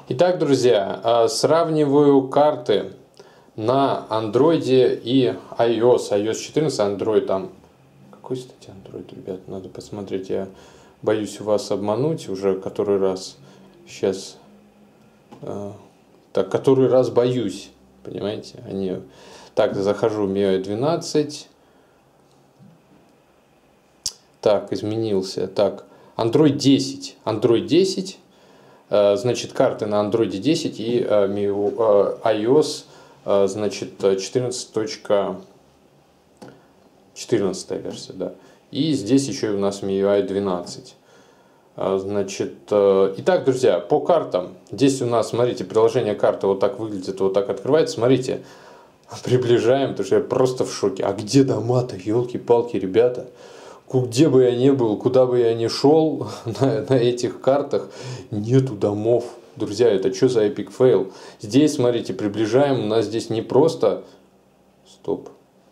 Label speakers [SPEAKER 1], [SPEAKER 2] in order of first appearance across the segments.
[SPEAKER 1] Итак, друзья, сравниваю карты на Android и iOS. iOS 14, Android там... Какой, кстати, Android, ребят? Надо посмотреть. Я боюсь вас обмануть уже который раз. Сейчас... Так, который раз боюсь. Понимаете? Так, захожу в MIUI 12. Так, изменился. Так, Android 10. Android 10. Значит, карты на Android 10 и iOS, значит, 14.14 версия, да. И здесь еще и у нас MIUI 12. Значит, итак, друзья, по картам. Здесь у нас, смотрите, приложение карты вот так выглядит, вот так открывается. Смотрите, приближаем, потому что я просто в шоке. А где дома-то, елки-палки, ребята? Где бы я ни был, куда бы я ни шел, на этих картах нету домов. Друзья, это что за epic fail? Здесь, смотрите, приближаем, у нас здесь не просто... Стоп.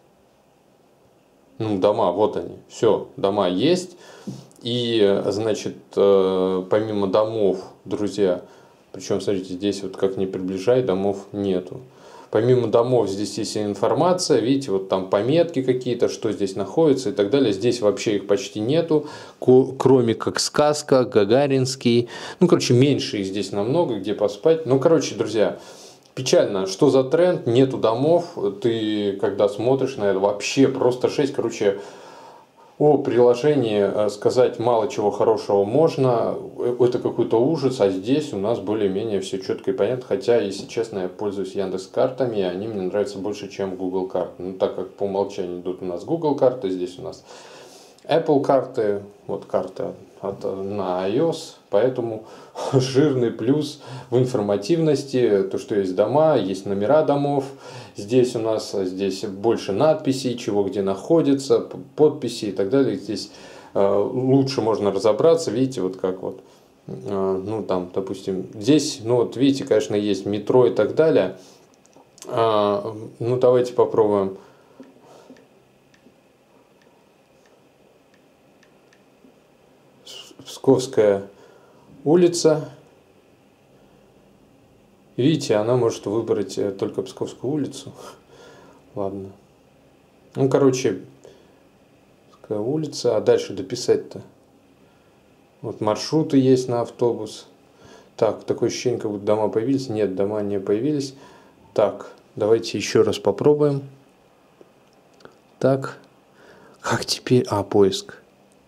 [SPEAKER 1] Дома, вот они. Все, дома есть. И, значит, помимо домов, друзья, причем, смотрите, здесь вот как ни приближай, домов нету. Помимо домов здесь есть информация, видите, вот там пометки какие-то, что здесь находится и так далее. Здесь вообще их почти нету, кроме как сказка, Гагаринский. Короче, меньше их здесь намного, где поспать. Короче, друзья, печально, что за тренд, нету домов. Ты, когда смотришь на это, вообще просто 6, короче... О приложении сказать мало чего хорошего можно, это какой-то ужас, а здесь у нас более-менее все четко и понятно, хотя, если честно, я пользуюсь Яндекс.Картами, и они мне нравятся больше, чем Google карты. Так как по умолчанию идут у нас Google карты, здесь у нас Apple карты, вот карта на iOS, поэтому жирный плюс в информативности, то, что есть дома, есть номера домов, здесь у нас больше надписей, чего где находится, подписи и так далее, здесь лучше можно разобраться, видите, вот как вот, там, допустим, здесь, вот видите, конечно, есть метро и так далее, давайте попробуем. Псковская улица. Видите, она может выбрать только Псковскую улицу. Ладно. Короче, Псковская улица. А дальше дописать-то? Вот маршруты есть на автобус. Так, такое ощущение, как будто дома появились. Нет, дома не появились. Так, давайте еще раз попробуем. Так. Как теперь? Поиск.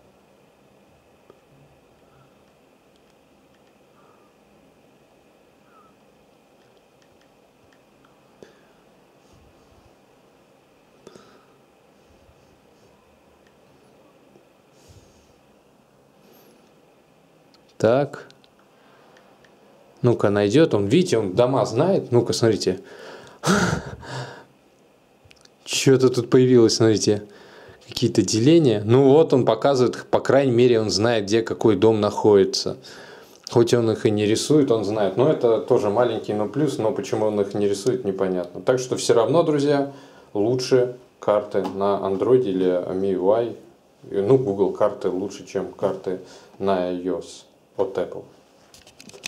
[SPEAKER 1] Так. Ну-ка, найдет он. Видите, он дома знает. Ну-ка, смотрите. Что-то тут появилось, смотрите. Какие-то деления. Вот он показывает, по крайней мере, он знает, где какой дом находится. Хоть он их и не рисует, он знает. Но это тоже маленький плюс, но почему он их не рисует, непонятно. Так что все равно, друзья, лучше карты на Android или MIUI. Google карты лучше, чем карты на iOS от Apple.